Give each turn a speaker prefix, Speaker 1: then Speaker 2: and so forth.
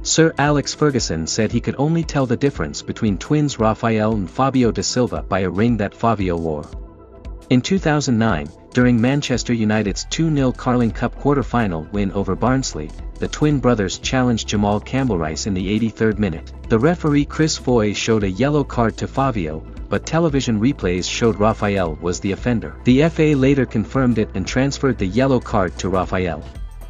Speaker 1: Sir Alex Ferguson said he could only tell the difference between twins Raphael and Fabio da Silva by a ring that Fabio wore. In 2009, during Manchester United's 2-0 Carling Cup quarter-final win over Barnsley, the twin brothers challenged Jamal Campbell-Rice in the 83rd minute. The referee Chris Foy showed a yellow card to Fabio, but television replays showed Raphael was the offender. The FA later confirmed it and transferred the yellow card to Raphael.